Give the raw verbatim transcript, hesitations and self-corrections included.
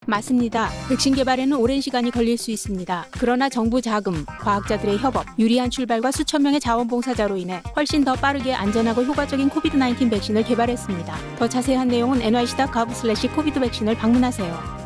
맞습니다. 백신 개발에는 오랜 시간이 걸릴 수 있습니다. 그러나 정부 자금, 과학자들의 협업, 유리한 출발과 수천 명의 자원봉사자로 인해 훨씬 더 빠르게 안전하고 효과적인 코비드 나인틴 백신을 개발했습니다. 더 자세한 내용은 엔와이씨 닷 가브 슬래시 코비드 백신을 방문하세요.